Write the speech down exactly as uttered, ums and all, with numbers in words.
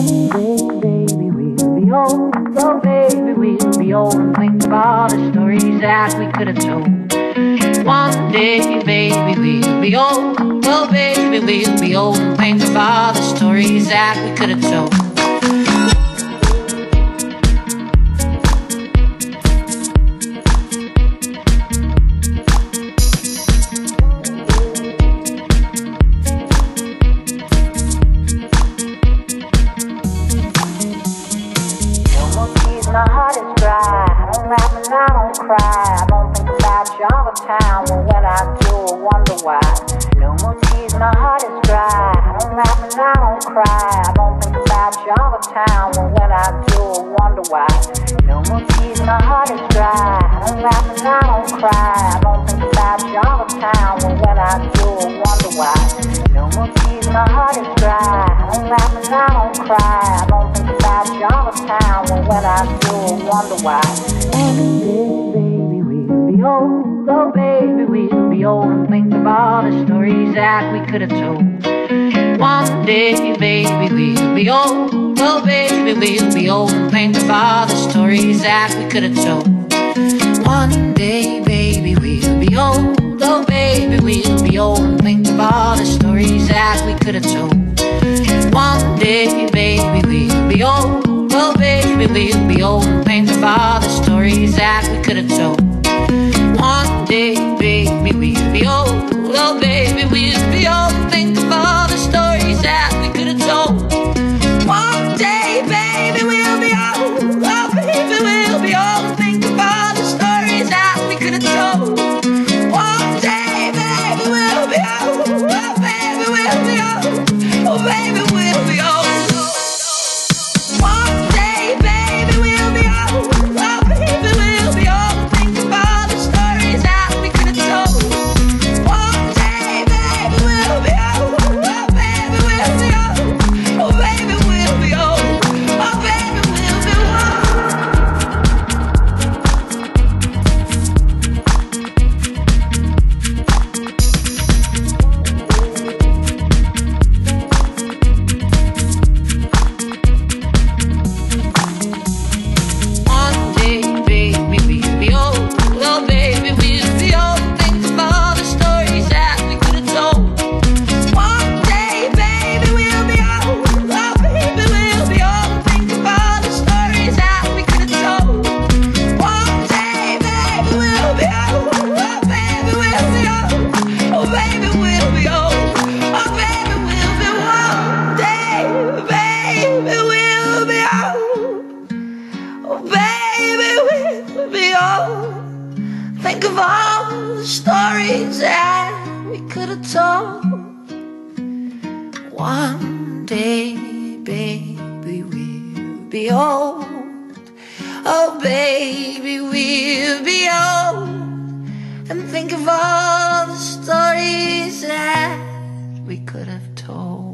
One day, baby, we'll be old. Oh, baby, we'll be old and think of all the stories that we could have told. One day, baby, we'll be old. Oh, baby, we'll be old and think of all the stories that we could have told. My heart is dry, I don't laugh and I don't cry. I don't think about you all the time, but when I do, I wonder why. No more tears, my heart is dry, I don't laugh and I don't cry. I don't think about you all the time, but when I do, I wonder why. No more tears, my heart is dry, I don't laugh and I don't cry. I don't think about you all the time, but when I do, I wonder why. No more tears, my heart is dry, I don't laugh and I don't cry. I don't think about you all the time, but when I do, I wonder why. One day, baby, we'll be old. Oh, baby, we'll be old and think of all the stories that we could have told. One day, baby, we'll be old. Oh, baby, we'll be old and think of all the stories that we could have told. One day, baby, we'll be old. Oh, baby, we'll be old and think of all the stories that we could have told. One day, baby, we'll be old. Oh, baby, we'll be old and think of all the stories that we could have told. One day, baby, we'll be old. Oh, baby, we'll be old and think of all the stories that we could have told. One day, baby, we'll be old. Oh, baby, we'll be old and think of all the stories that we could have told. One day, baby, we'll be old. Oh, baby, we'll be old. Oh, baby, we'll be old. Think of all the stories that we could have told. One day, baby, we'll be old. Oh, baby, we'll be old. And think of all the stories that we could have told.